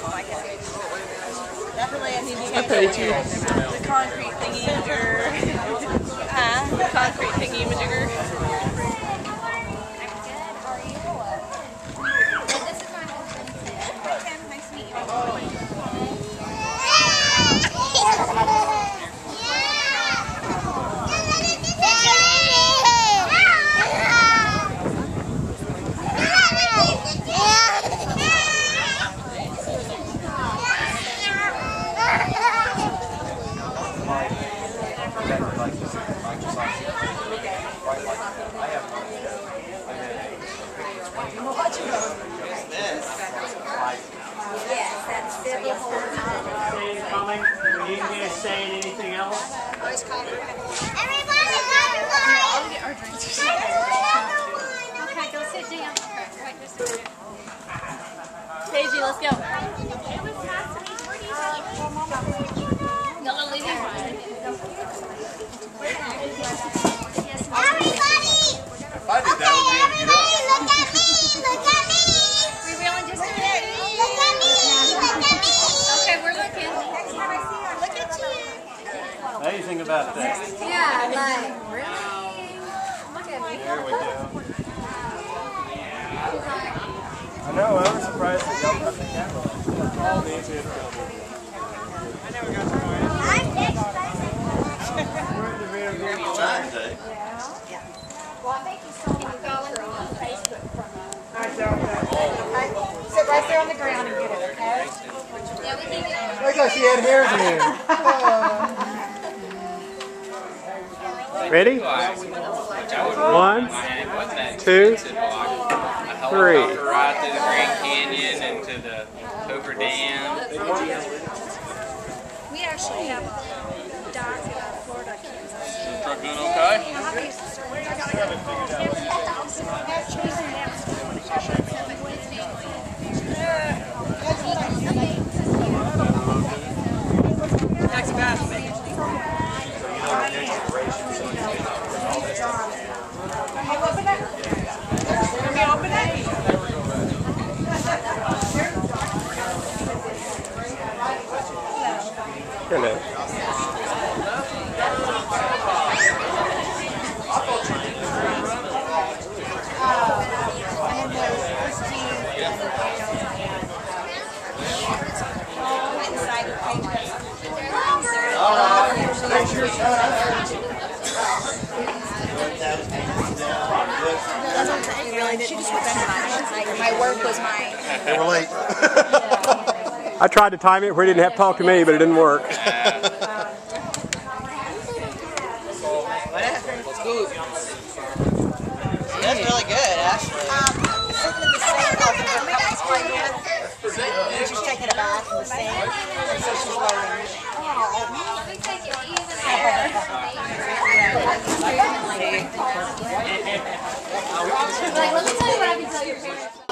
Definitely, I need you I guys paid you. the concrete thingy-majigger. The concrete thingy-majigger. Nice to meet you. Coming. You need me to say anything else? Everybody, Okay, go sit down. Wait just a minute. Paige, let's go. It was nice to meet you. Y'all gonna leave me? everybody! If I did that, I would be able to get up. Look at me! Look at me! We reeling just a minute. Look at me! Look at me! Okay, we're looking. Look at you! How do you think about that? Yeah, like, really? Look at me. There we go. I know, I was surprised that y'all got the camera. All the interest. I never got to know it. I'm next. We're at the very beginning of time today. Well, thank you so much. On Facebook from Sit right there on the ground and get it, okay? Yeah, we can get it. Look how she had hairs in here. Ready? 1, 2, 3. Right through the Grand Canyon and to the Hoover Dam. We actually have a dock in Florida, Kansas. Truck doing okay? Taxi pass. Can we open it? Hello. That's what I'm saying. Really, she just went my work was mine. They were late. I tried to time it where he didn't have to talk to me, but it didn't work. That's really good, actually. She's taking it back in the sand, and so she's rolling. We take it even. Like, let me tell you what I can tell your parents.